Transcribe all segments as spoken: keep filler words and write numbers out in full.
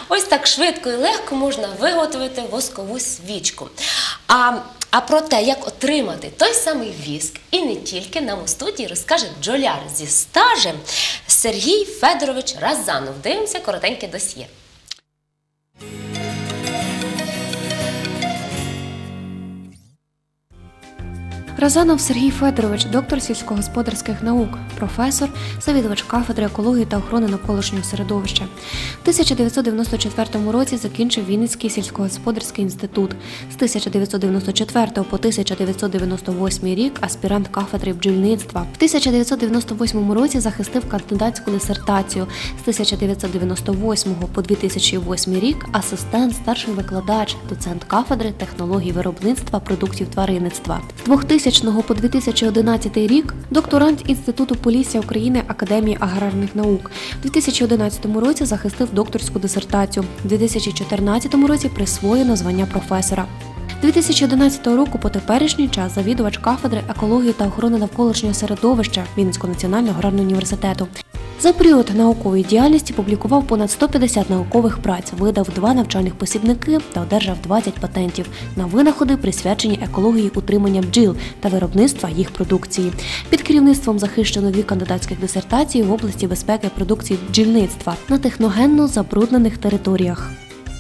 ось так швидко і легко можна виготовити воскову свічку. А, а про те, як отримати той самий віск, і не тільки, нам у студії розкаже бджоляр зі стажем Сергій Федорович Разанов. Дивимося коротеньке досьє. Разанов Сергій Федорович, доктор сільськогосподарських наук, професор, завідувач кафедри екології та охорони навколишнього середовища. В тисяча дев'ятсот дев'яносто четвертому році закінчив Вінницький сільськогосподарський інститут. З тисяча дев'ятсот дев'яносто четвертого по тисяча дев'ятсот дев'яносто восьмий рік аспірант кафедри бджільництва. В тисяча дев'ятсот дев'яносто восьмому році захистив кандидатську дисертацію. З тисяча дев'ятсот дев'яносто восьмого по дві тисячі восьмий рік асистент, старший викладач, доцент кафедри технологій виробництва продуктів тваринництва. З двох тисячного по дві тисячі одинадцятий рік докторант Інституту Полісся України Академії аграрних наук. У дві тисячі одинадцятому році захистив докторську дисертацію. У дві тисячі чотирнадцятому році присвоєно звання професора. З дві тисячі одинадцятого року по теперішній час завідувач кафедри екології та охорони навколишнього середовища Вінницького національного аграрного університету. За період наукової діяльності публікував понад сто п'ятдесят наукових праць, видав два навчальних посібники та одержав двадцять патентів на винаходи, присвячені екології утримання бджіл та виробництва їх продукції. Під керівництвом захищено дві кандидатських дисертації в області безпеки продукції бджільництва на техногенно забруднених територіях.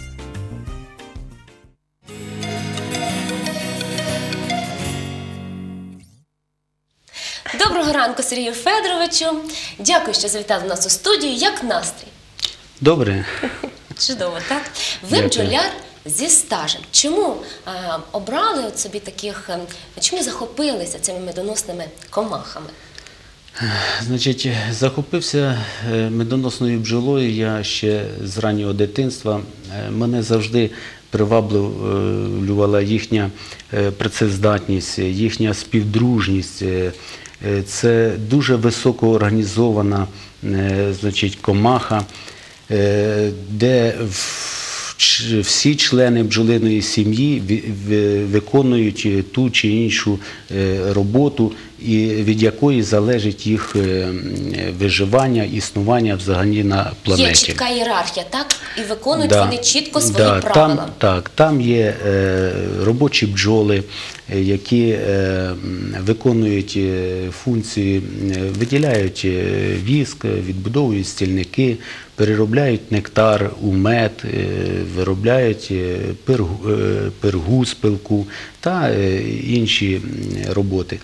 Доброго ранку, Сергію Федоровичу. Дякую, що завітали до нас у студію. Як настрій? Добре. Чудово, так? Ви Дякую. бджоляр зі стажем. Чому е, обрали от собі таких, е, чому захопилися цими медоносними комахами? Значить, захопився медоносною бджолою я ще з раннього дитинства. Мене завжди приваблювала їхня працездатність, їхня співдружність. Це дуже високоорганізована, значить, комаха, де всі члени бджолиної сім'ї виконують ту чи іншу роботу, і від якої залежить їх виживання, існування взагалі на планеті. Є чітка ієрархія, так? І виконують Да. вони чітко свої Да. правила. Там, так, там є е, робочі бджоли, які е, виконують е, функції, е, виділяють е, віск, відбудовують стільники, переробляють нектар у мед, е, виробляють е, пергу, е, пергу з пилку та е, інші роботи.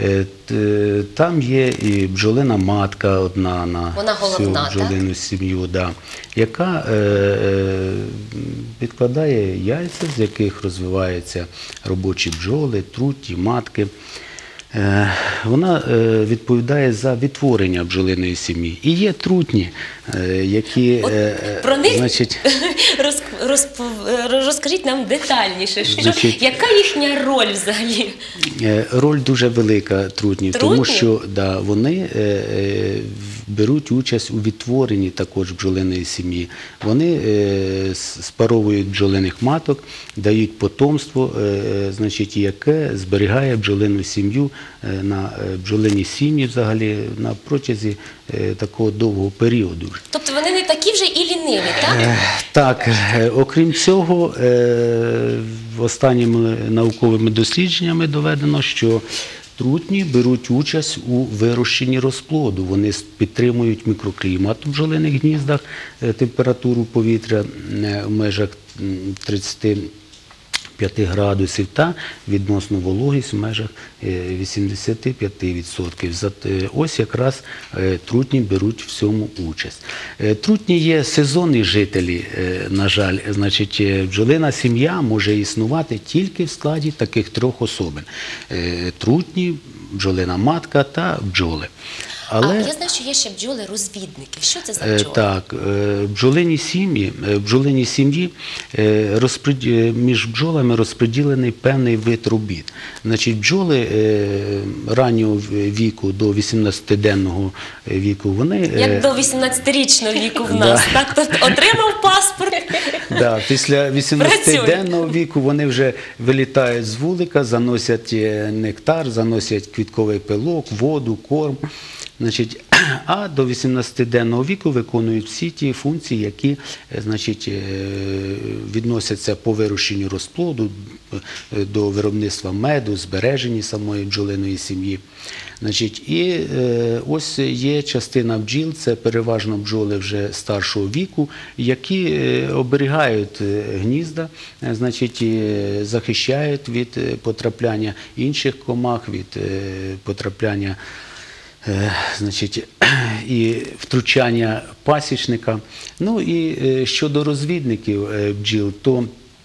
Там є і бджолина матка одна на Вона всю головна, бджолину сім'ю, да, яка е, відкладає яйця, з яких розвиваються робочі бджоли, трутті, матки. Е, вона е, відповідає за відтворення бджолиної сім'ї. І є трутні, е, які... От Е, про них значить, роз, розп, розкажіть нам детальніше, що, Значить, яка їхня роль взагалі? Роль дуже велика трутнів, Трутні? тому що да, вони е, е, беруть участь у відтворенні також бджолиної сім'ї. Вони е, спаровують бджолиних маток, дають потомство, е, значить, яке зберігає бджолину сім'ю е, на бджолині сім'ї взагалі на протязі е, такого довгого періоду. Тобто вони не такі вже і ліниві, так? Е, так, е, окрім цього, е, останніми науковими дослідженнями доведено, що трутні беруть участь у вирощенні розплоду. Вони підтримують мікроклімат у бджолиних гніздах, температуру повітря в межах тридцяти п'яти градусів та відносну вологість в межах вісімдесят п'ять відсотків. Ось якраз трутні беруть в цьому участь. Трутні є сезонні жителі, на жаль. Значить, бджолина сім'я може існувати тільки в складі таких трьох особин. Трутні, бджолина матка та бджоли. Але... А я знаю, що є ще бджоли-розвідники. Що це за бджоли? Так, бджолині сім'ї, бджолині сім'ї між бджолами розподілений певний вид робіт. Значить, бджоли раннього віку до вісімнадцятиденного віку, вони... Як до вісімнадцятирічного віку в нас, так? Тобто отримав паспорт. Да, після вісімнадцятиденного віку вони вже вилітають з вулика, заносять нектар, заносять квітковий пилок, воду, корм. Значить, а до вісімнадцятиденного віку виконують всі ті функції, які е, значить, е, відносяться по вирощенню розплоду, е, до виробництва меду, збереження самої бджолиної сім'ї. Значить, і е, ось є частина бджіл, це переважно бджоли вже старшого віку, які е, оберігають е, гнізда, е, значить, е, захищають від е, потрапляння інших комах, від е, потрапляння Е, значить, і втручання пасічника. Ну і е, щодо розвідників е, бджіл, то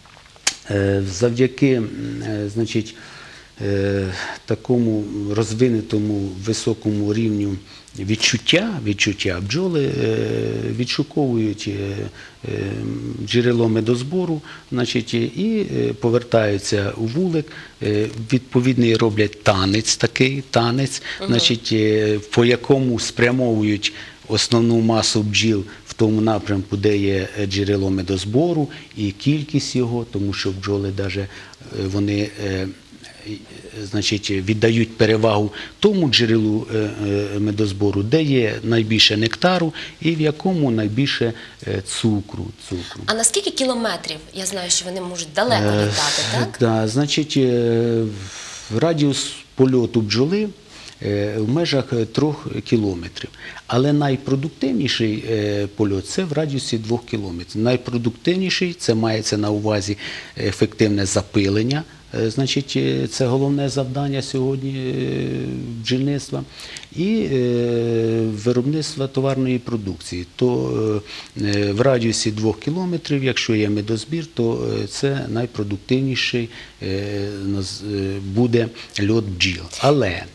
е, завдяки е, значить, е, такому розвинутому високому рівню відчуття, відчуття бджоли е, відшуковують е, е, джерело медозбору, значить, і е, повертаються у вулик, е, відповідний роблять танець, такий танець, Ага. значить, е, по якому спрямовують основну масу бджіл в тому напрямку, де є джерело медозбору, і кількість його, тому що бджоли даже, е, вони е, значить, віддають перевагу тому джерелу е, е, медозбору, де є найбільше нектару і в якому найбільше е, цукру. цукру. А на скільки кілометрів? Я знаю, що вони можуть далеко Е, літати, так? Да, значить, е, в радіус польоту бджоли е, в межах е, трьох кілометрів. Але найпродуктивніший е, польот – це в радіусі двох кілометрів. Найпродуктивніший – це мається на увазі ефективне запилення. Е, Значить, е, це головне завдання сьогодні е, бджільництва і е, виробництва товарної продукції. То е, в радіусі двох кілометрів, якщо є медозбір, то е, це найпродуктивніший е, наз- е, буде льот бджіл. Але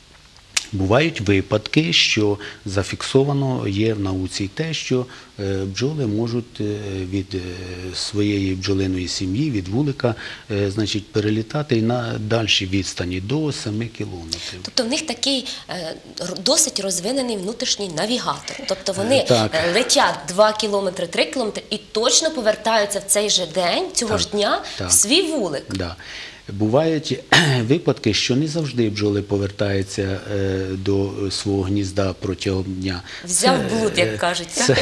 бувають випадки, що зафіксовано є в науці те, що е, бджоли можуть е, від е, своєї бджолиної сім'ї, від вулика, е, значить, перелітати і на дальші відстані, до семи кілометрів. Тобто в них такий е, р- досить розвинений внутрішній навігатор. Тобто вони Е, так. е, летять два кілометри, три кілометри і точно повертаються в цей же день, цього Так, ж дня, так. в свій вулик. Да. Бувають випадки, що не завжди бджоли повертаються е, до свого гнізда протягом дня. Взяв Це, блуд, як е, кажуть. Це,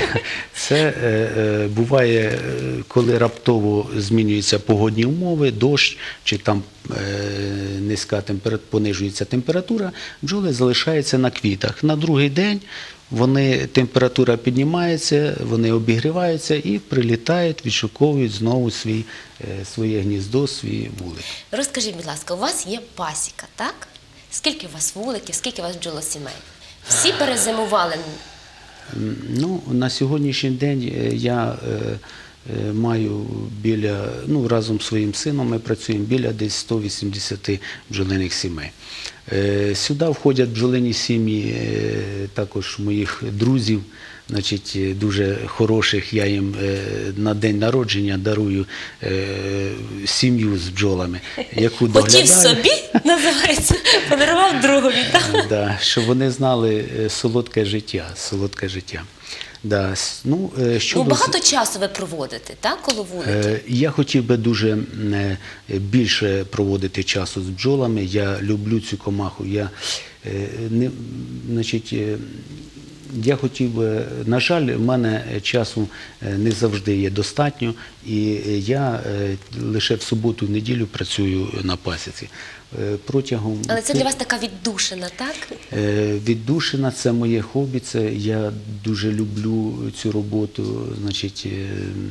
це е, е, буває, е, коли раптово змінюються погодні умови, дощ чи там е, низька температура, понижується температура, бджоли залишаються на квітах. На другий день вони, температура піднімається, вони обігріваються і прилітають, відшуковують знову свій, е, своє гніздо, свій вулик. Розкажіть, будь ласка, у вас є пасіка, так? Скільки у вас вуликів, скільки у вас бджолосімей? Всі перезимували? М, Ну, на сьогоднішній день е, я е, е, маю біля, ну, разом з своїм сином ми працюємо біля десь сто вісімдесят бджолиних сімей. Е, Сюди входять бджолині сім'ї е, також моїх друзів, значить, е, дуже хороших. Я їм е, на день народження дарую е, сім'ю з бджолами, яку Хотів доглядаю. собі, називається, подарував другові, так? Да, щоб вони знали е, солодке життя, солодке життя. Да, с- ну, е, Ну, щодо... багато часу ви проводите, так, коло вуликів? Е, Я хотів би дуже м, е, більше проводити часу з бджолами. Я люблю цю комаху. Я, е, не, значить, е, я хотів би, на жаль, в мене часу е, не завжди є достатньо, і я е, лише в суботу, в неділю працюю на пасіці. Е, Протягом Але це для вас така віддушина, так? Е, Віддушина – це моє хобі, це я дуже люблю цю роботу, значить, е,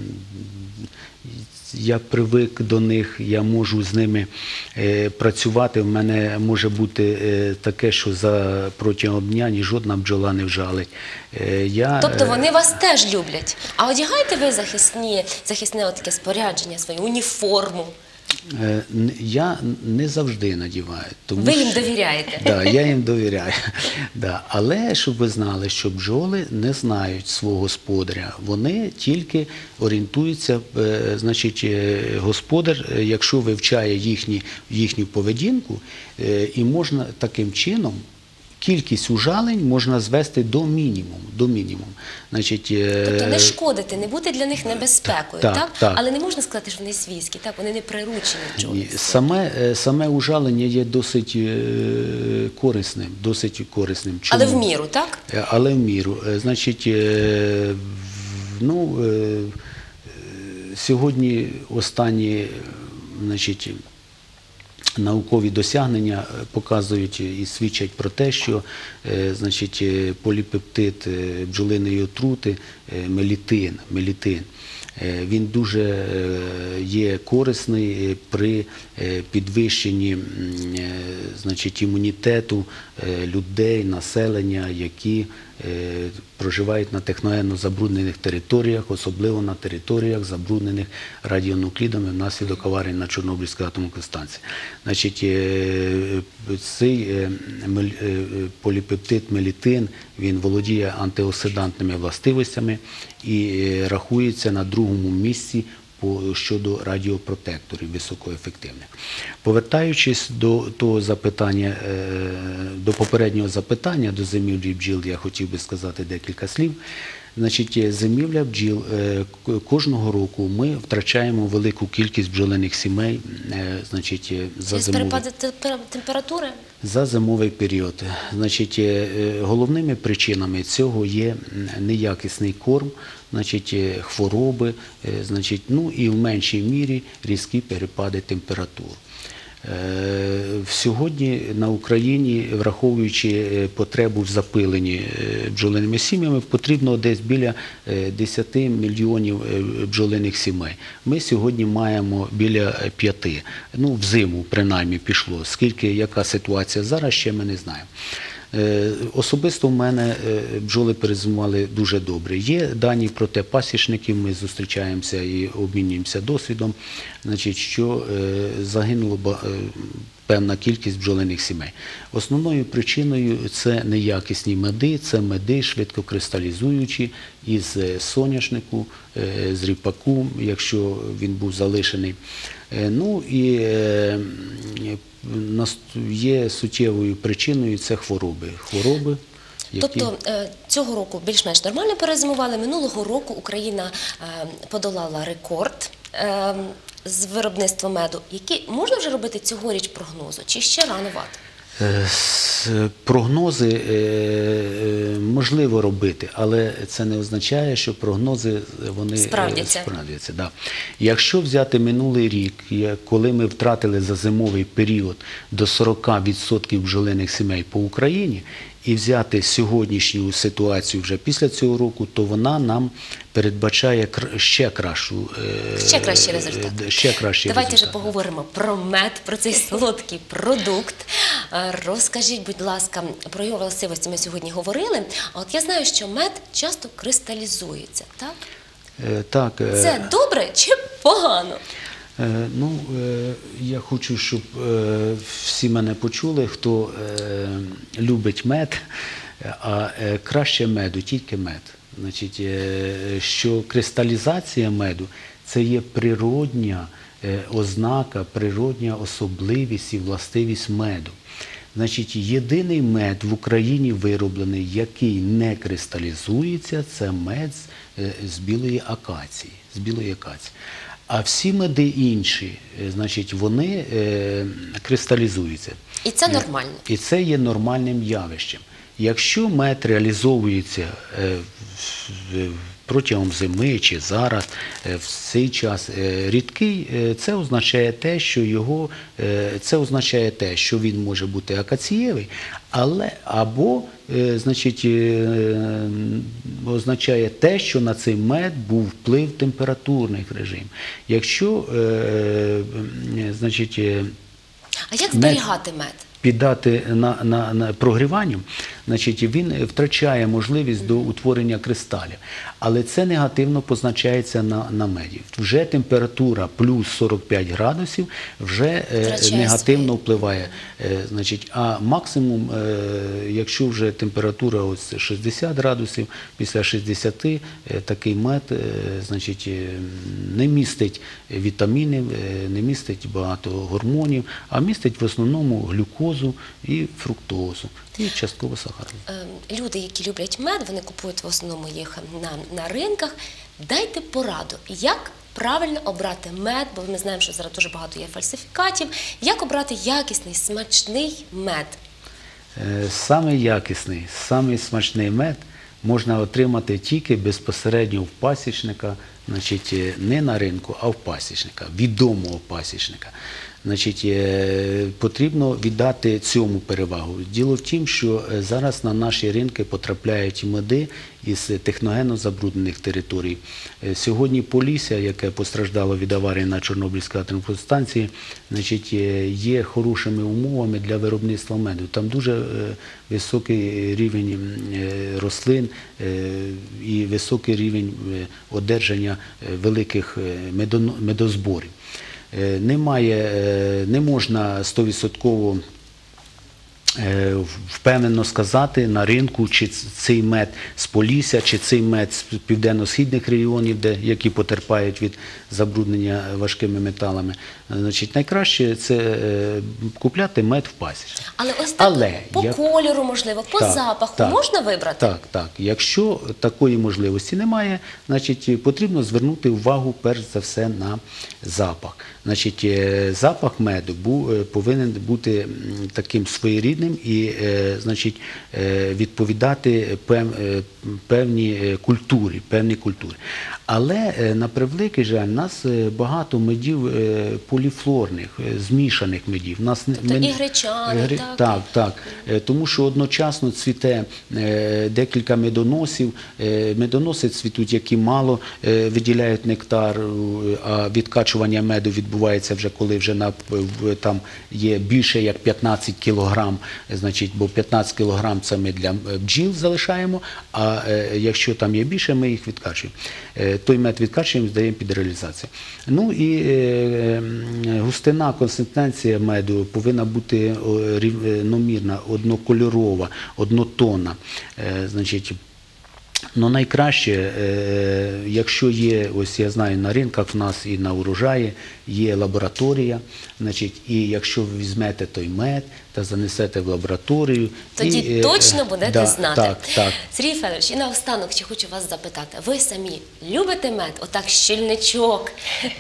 я привик до них, я можу з ними е, працювати. В мене може бути е, таке, що за протягом дня ні жодна бджола не вжалить. Е, я, Тобто е, вони вас теж люблять. А одягаєте ви захисні, захисне таке спорядження, свою уніформу? е, н- я не завжди надіваю. Тому Ви їм що- довіряєте? Да, я їм довіряю. Да. Але щоб ви знали, що бджоли не знають свого господаря. Вони тільки орієнтуються, е, значить, е, господар, е, якщо вивчає їхні, їхню поведінку, е, і можна таким чином кількість ужалень можна звести до мінімуму. До мінімуму. Значить, е, Тобто не шкодити, не бути для них небезпекою, Так, так? так. Але не можна сказати, що вони свійські, так? Вони не приручені бджоли. Ні, Саме, е, саме ужалення є досить е, корисним, досить корисним. Але в Чому? міру, так? Е, Але в міру. Е, Значить, е, в- ну, е, е, сьогодні останні, е, значить, наукові досягнення показують і свідчать про те, що е, значить, е, поліпептид е, бджолиної отрути, е, мелітин, мелітин, е, він дуже е, є корисний при е, підвищенні м, е, значить, імунітету е, людей, населення, які е, проживають на техногенно забруднених територіях, особливо на територіях, забруднених радіонуклідами внаслідок аварії на Чорнобильській атомній станції. Значить, е, цей е, мел- е, поліпептид мелітин, він володіє антиоксидантними властивостями і е, рахується на другому місці по, щодо радіопротекторів високоефективних. Повертаючись до того запитання, е, до попереднього запитання, до зимівлі бджіл, я хотів би сказати декілька слів. Значить, е, зимівля бджіл, е, к- кожного року ми втрачаємо велику кількість бджолиних сімей, е, значить, е, за Через зимовий перепади темпера- температури? за зимовий період. Значить, е, е, головними причинами цього є м, неякісний корм, значить, е, хвороби, е, значить, ну і в меншій мірі різкі перепади температур. Е, Сьогодні на Україні, враховуючи е, потребу в запиленні е, бджолиними сім'ями, потрібно десь біля е, десять мільйонів е, бджолиних сімей. Ми сьогодні маємо біля п'яти. Ну, в зиму принаймні пішло. Скільки, яка ситуація зараз, ще ми не знаємо. Е, Особисто в мене е, бджоли перезимували дуже добре. Є дані про те пасічників, ми зустрічаємося і обмінюємося досвідом, значить, що е, загинуло ба- е, певна кількість бджолиних сімей. Основною причиною це неякісні меди, це меди швидкокристалізуючі із е, соняшнику, е, з ріпаку, якщо він був залишений. Е, Ну і е, нас- є суттєвою причиною це хвороби. Хвороби, які... Тобто е, цього року більш-менш нормально перезимували. Минулого року Україна е, подолала рекорд е, з виробництва меду. Які можна вже робити цьогоріч прогнозу? Чи ще рановато? Е, с- Прогнози е, е, можливо робити, але це не означає, що прогнози вони е, Справдяться. справдяться, да. Якщо взяти минулий рік, я- коли ми втратили за зимовий період до сорок відсотків бджолиних сімей по Україні, і взяти сьогоднішню ситуацію вже після цього року, то вона нам передбачає кр- ще кращу е, Ще кращий результат. е, ще кращий Давайте результат. вже поговоримо про мед, про цей солодкий продукт. Е, Розкажіть, будь ласка, про його властивості ми сьогодні говорили. А от я знаю, що мед часто кристалізується, так? Е, Так, е, Це добре чи погано? Е, Ну, е, я хочу, щоб е, всі мене почули, хто е, любить мед, а е, краще меду, тільки мед. Значить, е, що кристалізація меду – це є природня е, ознака, природня особливість і властивість меду. Значить, єдиний мед в Україні вироблений, який не кристалізується, це мед з, е, з білої акації. З білої акації. А всі меди інші, е, значить, вони е, кристалізуються. І це нормально. І це є нормальним явищем. Якщо мед реалізовується е, в- в- протягом зими чи зараз, е, в цей час е, рідкий, е, це означає те, що його, е, це означає те, що він може бути акацієвий, але або е, значить, е, означає те, що на цей мед був вплив температурних режимів. Якщо е, е, значить, е, А як Мед. зберігати мед? піддати на, на, на прогріванню, значить, він втрачає можливість до утворення кристалів. Але це негативно позначається на, на меді. Вже температура плюс сорок п'ять градусів вже е, Втрачає негативно свої. впливає. Е, значить, а максимум, е, якщо вже температура ось шістдесят градусів, після шістдесяти е, такий мед е, значить, е, не містить вітамінів, е, не містить багато гормонів, а містить в основному глюкозу і фруктозу, і частково сахар. Е, Люди, які люблять мед, вони купують в основному їх на, на ринках. Дайте пораду, як правильно обрати мед, бо ми знаємо, що зараз дуже багато є фальсифікатів. Як обрати якісний, смачний мед? Е, Самий якісний, самий смачний мед можна отримати тільки безпосередньо в пасічника, значить, е, не на ринку, а в пасічника, відомого пасічника. Значить, е, потрібно віддати цьому перевагу. Діло в тім, що е, зараз на наші ринки потрапляють меди із техногенно забруднених територій. Е, Сьогодні Полісся, яке постраждало від аварії на Чорнобильській атомній станції, значить, е, є хорошими умовами для виробництва меду. Там дуже е, високий рівень е, рослин е, і високий рівень е, одержання е, великих е, медоно- медозборів. Е, Немає, е, не можна сто відсотків е, впевнено сказати на ринку, чи ц- цей мед з Полісся, чи цей мед з південно-східних регіонів, де, які потерпають від забруднення важкими металами. Значить, найкраще це е, купляти мед в пасічні. Але ось так Але по як- кольору, можливо, по Так, запаху так. можна вибрати? Так, так. Якщо такої можливості немає, значить, потрібно звернути увагу перш за все на запах. Значить, е, запах меду бу- е, повинен бути м, таким своєрідним і е, значить, е, відповідати пев- е, певній е, культурі, певній культурі. Але, е, на превеликий жаль, у нас е, багато медів е, поліфлорних, е, змішаних медів. У Нас не- Тобто ми- і гречани, Гри- так? Так, так. Е, Тому що одночасно цвіте е, декілька медоносів. Е, Медоноси цвітуть, які мало е, виділяють нектар, е, а відкачування меду відбувається вже, коли вже на, в- там є більше як п'ятнадцять кілограм, е, значить, бо п'ятнадцять кілограм це ми для е, бджіл залишаємо, а е, якщо там є більше, ми їх відкачуємо. Е, Той мед відкачуємо, здаємо під реалізацію. Ну і е, м, густина, консистенція меду повинна бути о, рівномірна, однокольорова, однотонна. Е, Значить, ну, найкраще, е, якщо є, ось я знаю, на ринках в нас і на урожаї є лабораторія, значить, і якщо ви візьмете той мед та занесете в лабораторію, Тоді і, е, точно будете да, знати. Так, так. Сергій Федорович, і наостанок ще хочу вас запитати. Ви самі любите мед? Отак щільничок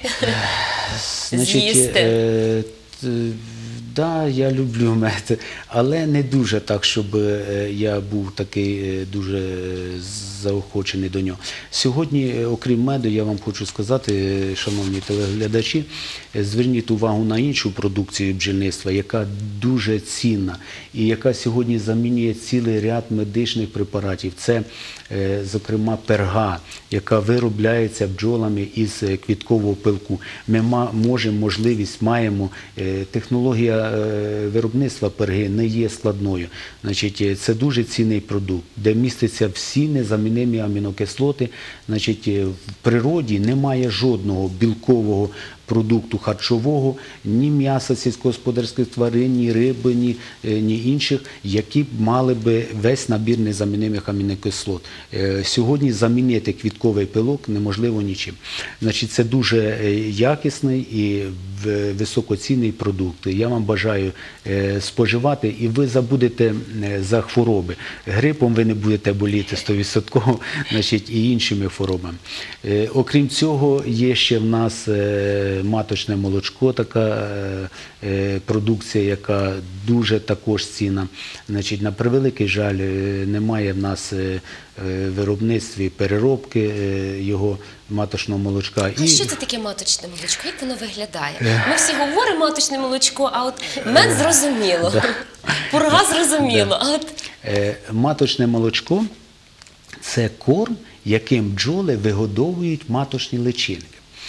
Значить, з'їсти? е, т- да, я люблю мед, але не дуже так, щоб е, я був такий е, дуже заохочений до нього. Сьогодні, е, окрім меду, я вам хочу сказати, е, шановні телеглядачі, е, зверніть увагу на іншу продукцію бджільництва, яка дуже цінна і яка сьогодні замінює цілий ряд медичних препаратів. Це, е, зокрема, перга, яка виробляється бджолами із е, квіткового пилку. Ми ма- можемо, можливість, маємо, е, технологія е, виробництва перги не є складною. Значить, е, це дуже цінний продукт, де містяться всі незамінимі амінокислоти. Значить, е, в природі немає жодного білкового продукту харчового, ні м'яса сільськогосподарських тварин, ні риби, ні, е, ні інших, які б мали би весь набір незамінимих амінокислот. Е, Сьогодні замінити квітковий пилок неможливо нічим. Значить, це дуже е, якісний і в- високоцінний продукт. Я вам бажаю е, споживати, і ви забудете е, за хвороби. Грипом ви не будете боліти сто відсотків, значить, і іншими хворобами. Е, Окрім цього, є ще в нас е, маточне молочко, така е, е, продукція, яка дуже також цінна. Значить, на превеликий жаль, е, немає в нас е, е, в виробництві переробки е, його маточного молочка. А що це таке маточне молочко? Як воно виглядає? Ми всі говоримо маточне молочко, а от мед зрозуміло, пурга зрозуміло. А от Е, Маточне молочко – це корм, яким бджоли вигодовують маточні личинки.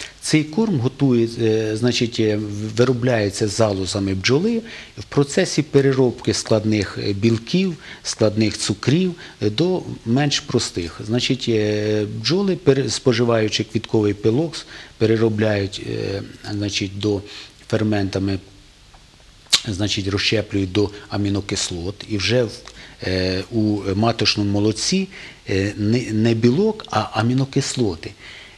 Цей корм готує, е, значить, е, виробляється залозами бджоли в процесі переробки складних е, білків, складних цукрів е, до менш простих. Значить, е, бджоли, пере- споживаючи квітковий пилок, переробляють е, значить, до ферментами, значить, розщеплюють до амінокислот, і вже в, е, у маточному молоці е, не, не білок, а амінокислоти,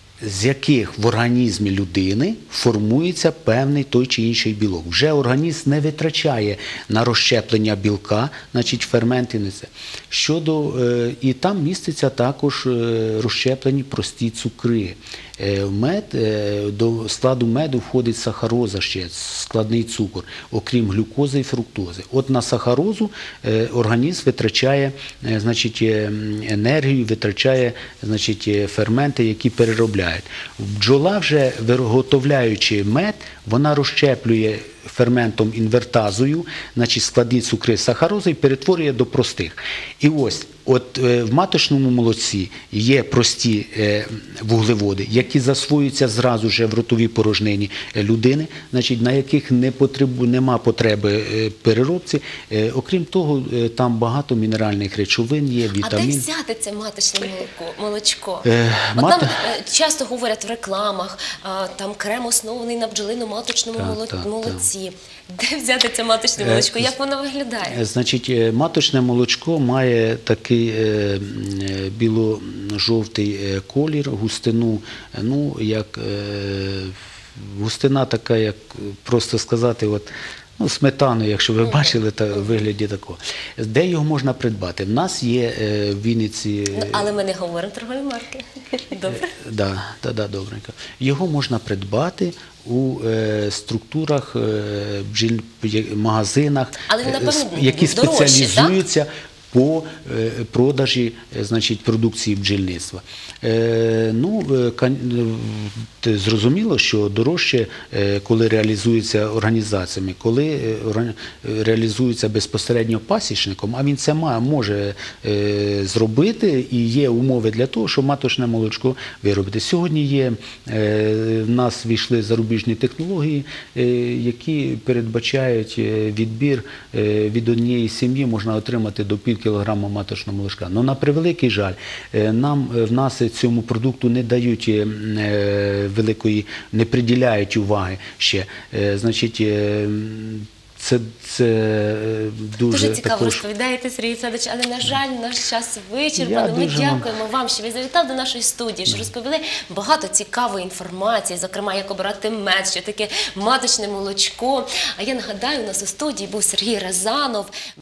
з яких в організмі людини формується певний той чи інший білок. Вже організм не витрачає на розщеплення білка, значить ферменти не це. Щодо, е, і там міститься також е, розщеплені прості цукри. Е, Мед, е, до складу меду входить сахароза ще, складний цукор, окрім глюкози і фруктози. От на сахарозу е, організм витрачає е, значить, е, енергію, витрачає, значить, е, ферменти, які переробляють. Бджола вже, виготовляючи мед, вона розщеплює ферментом інвертазою, значить, складні цукри сахарози і перетворює до простих. І ось, от е, в маточному молоці є прості е, вуглеводи, які засвоюються зразу же в ротовій порожнині людини, значить, на яких не потребу, нема потреби е, переробці. Е, окрім того, е, там багато мінеральних речовин є, А де вітамін. взяти це маточне молоко? молочко? Е, От мат- там е, часто говорять в рекламах, а, там крем оснований на бджолино-маточному Так, моло- так, молоці. Де взяти це маточне Е, молочко? Як воно виглядає? Е, Значить, е, маточне молочко має такий е, м, е, біло-жовтий е, колір, густину, е, ну, як е, густина така, як е, просто сказати, от, ну, сметану, якщо ви бачили, та, в вигляді такого. Де його можна придбати? В нас є е, в Вінниці... Ну, але ми не говоримо торгові марки. Добре. Да, да, да, добренько. Його можна придбати у е, структурах, е, бджіль, магазинах, Але він, е, напевно, с- які дорожчий, спеціалізуються по е, продажі, е, значить, продукції бджільництва. Е, ну, е, кон- е, зрозуміло, що дорожче, е, коли реалізується організаціями, коли е, орга- е, реалізується безпосередньо пасічником, а він це має, може е, зробити, і є умови для того, щоб маточне молочко виробити. Сьогодні є, е, в нас війшли зарубіжні технології, е, які передбачають е, відбір е, від однієї сім'ї, можна отримати до пів кілограма маточного молочка. Но на превеликий жаль, е, нам е, в нас цьому продукту не дають е, е, великої, не приділяють уваги ще. Е, Значить, е, це, це е, дуже, Дуже цікаво також... розповідаєте, Сергій Федорович, але, на жаль, наш час Я вичерпано. Ми дуже вам- дякуємо вам, що ви завітали до нашої студії, що розповіли багато цікавої інформації, зокрема, як обирати мед, що таке маточне молочко. А я нагадаю, у нас у студії був Сергій Разанов,